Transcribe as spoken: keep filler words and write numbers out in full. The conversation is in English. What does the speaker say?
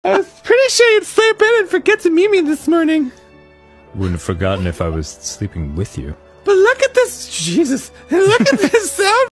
I was pretty sure you'd sleep in and forget to meet me this morning. Wouldn't have forgotten if I was sleeping with you. But look at this, Jesus, and look at this sound